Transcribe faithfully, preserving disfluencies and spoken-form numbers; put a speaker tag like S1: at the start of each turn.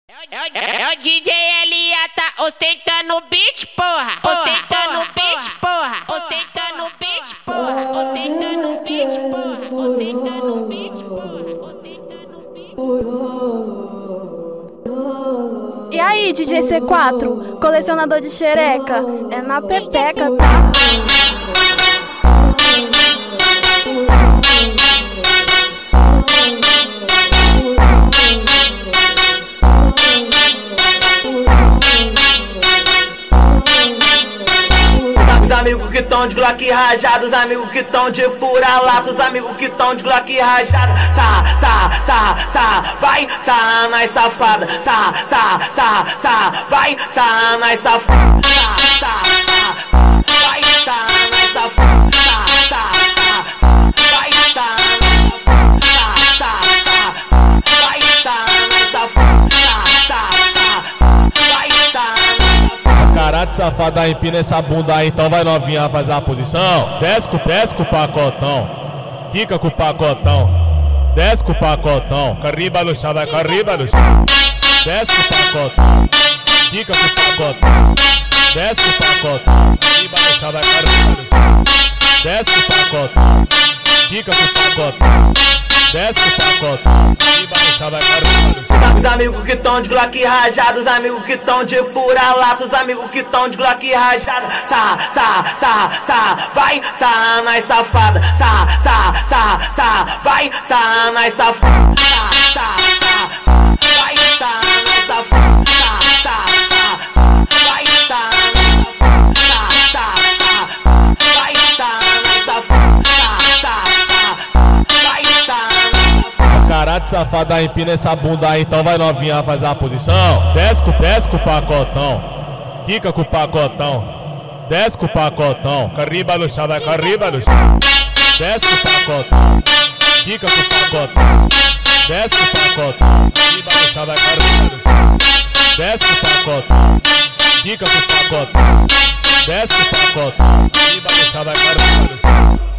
S1: É o D J L A, tá ostentando o beat, porra. Ostentando o beat, porra. Ostentando o beat, porra. Ostentando o beat, porra. Ostentando o beat, porra. Ostentando o beat.
S2: E aí, D J C quatro, colecionador de xereca, é na pepeca, tá?
S3: Os amigos que tão de Glock rajado, os amigos que tão de fura-lata, os amigos que tão de Glock rajado. Sarra, sarra, sarra, sarra, vai, sarra mais safada. Sarra, sarra, sarra, sarra, vai, sarra mais safada. Sarra, sarra, sarra, vai, sarra mais safada. Sarra, sarra, sarra, vai, sarra mais safada. Sarra, sarra, sarra, vai, sarra mais safada. Sarra, sarra, sarra, vai, sarra mais safada.
S4: Caralho de safada, empina essa bunda aí, então vai novinha fazer a posição. Desce com, desce com o pacotão, quica com o pacotão, desce com o pacotão, carriba no chão, vai carriba no chão. Desce com o pacotão, quica com o pacotão, desce com o pacotão, carriba no chão, vai carriba no chão. Desce com o pacotão, quica com o pacotão, desce com o pacotão, carriba no chão, vai carriba no chão.
S3: Os amigos que tão de Glock rajado, os amigos que tão de fura-lata, os amigos que tão de Glock rajado. Sarra, sarra, sarra, sarra, vai, sarra mais safada. Sarra, sarra, sarra, sarra, vai, sarra mais safada. Sarra, sarra, sarra, vai, sarra mais safada. Sarra, sarra, sarra, vai, sarra mais safada. Sarra, sarra, sarra, vai, sarra mais safada. Sarra, sarra, sarra, vai, sarra mais safada.
S4: Caralho de safada, empina essa bunda aí, então vai novinha fazer a posição. Desce com, desce com o pacotão, quica com o pacotão, desce com o pacotão, carriba no chão, vai carriba no chão. Desce com o pacotão, quica com o pacotão, desce com o pacotão, carriba no chão, vai carriba no chão. Desce com o pacotão, quica com o pacotão, desce com o pacotão, carriba no chão, vai carriba no chão.